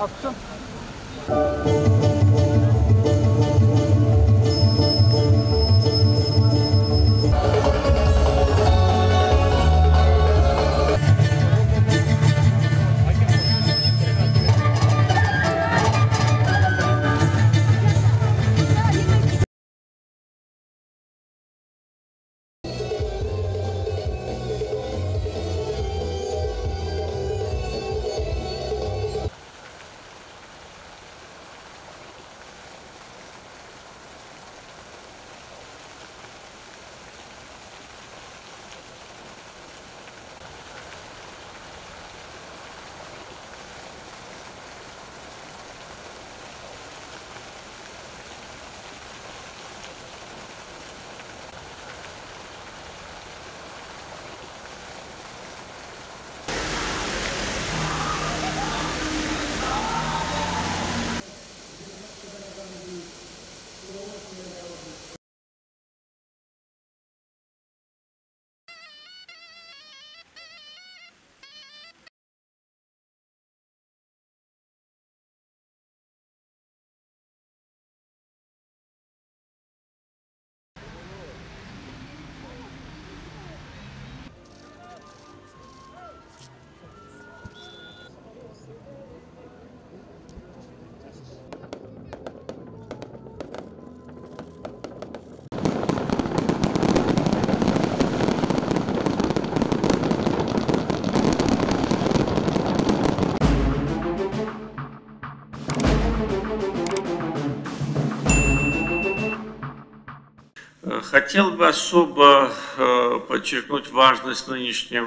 Attım. Хотел бы особо подчеркнуть важность на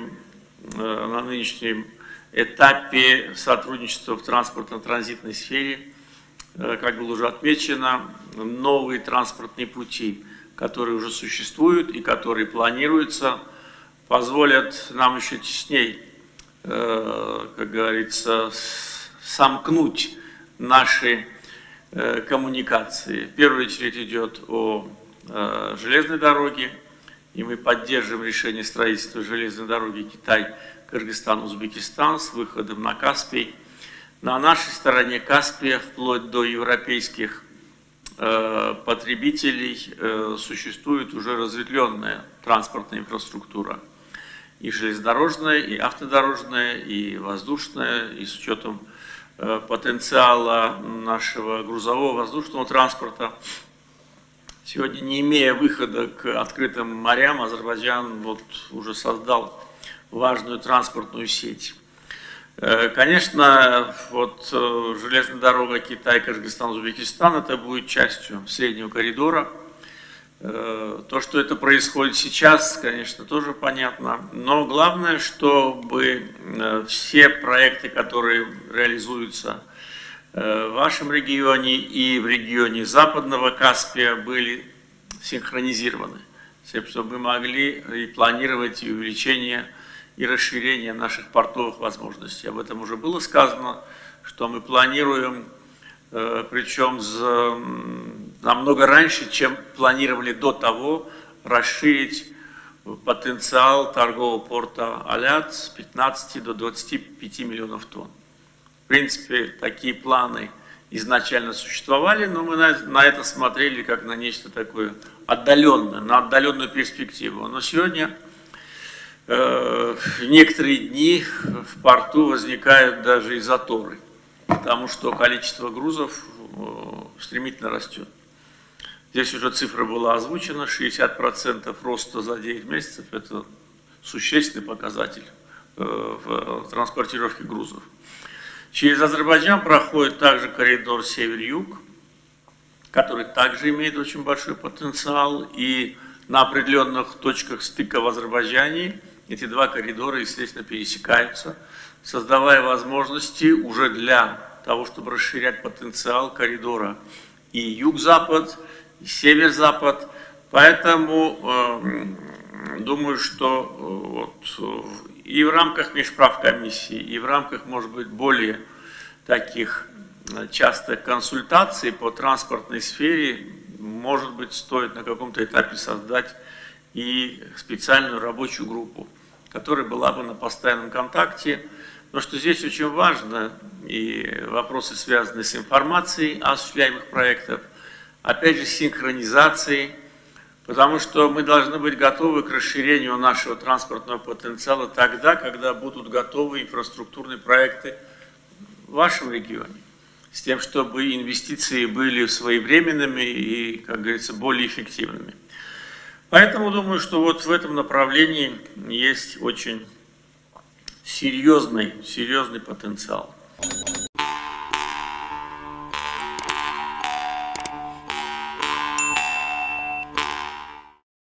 нынешнем этапе сотрудничества в транспортно-транзитной сфере. Как было уже отмечено, новые транспортные пути, которые уже существуют и которые планируются, позволят нам еще тесней, как говорится, сомкнуть наши коммуникации. В первую очередь идет о железной дороги, и мы поддерживаем решение строительства железной дороги Китай, Кыргызстан, Узбекистан с выходом на Каспий. На нашей стороне Каспия, вплоть до европейских потребителей, существует уже разветвленная транспортная инфраструктура. И железнодорожная, и автодорожная, и воздушная, и с учетом потенциала нашего грузового воздушного транспорта. Сегодня, не имея выхода к открытым морям, Азербайджан уже создал важную транспортную сеть. Конечно, железная дорога Китай, Кыргызстан, Узбекистан, это будет частью среднего коридора. То, что это происходит сейчас, конечно, тоже понятно. Но главное, чтобы все проекты, которые реализуются в вашем регионе и в регионе Западного Каспия, были синхронизированы, чтобы мы могли и планировать и увеличение, и расширение наших портовых возможностей. Об этом уже было сказано, что мы планируем, причем намного раньше, чем планировали до того, расширить потенциал торгового порта Алят с 15 до 25 миллионов тонн. В принципе, такие планы изначально существовали, но мы на это смотрели как на нечто такое отдаленное, на отдаленную перспективу. Но сегодня в некоторые дни в порту возникают даже и заторы, потому что количество грузов стремительно растет. Здесь уже цифра была озвучена, 60% роста за 9 месяцев – это существенный показатель в транспортировке грузов. Через Азербайджан проходит также коридор север-юг, который также имеет очень большой потенциал, и на определенных точках стыка в Азербайджане эти два коридора, естественно, пересекаются, создавая возможности уже для того, чтобы расширять потенциал коридора и юг-запад, и север-запад. Поэтому думаю, что и в рамках межправкомиссии, и в рамках, может быть, более таких частых консультаций по транспортной сфере, может быть, стоит на каком-то этапе создать и специальную рабочую группу, которая была бы на постоянном контакте Но что здесь очень важно, и вопросы, связанные с информацией осуществляемых проектов, опять же, синхронизацией, потому что мы должны быть готовы к расширению нашего транспортного потенциала тогда, когда будут готовы инфраструктурные проекты в вашем регионе, с тем, чтобы инвестиции были своевременными и, как говорится, более эффективными. Поэтому думаю, что вот в этом направлении есть очень серьезный потенциал.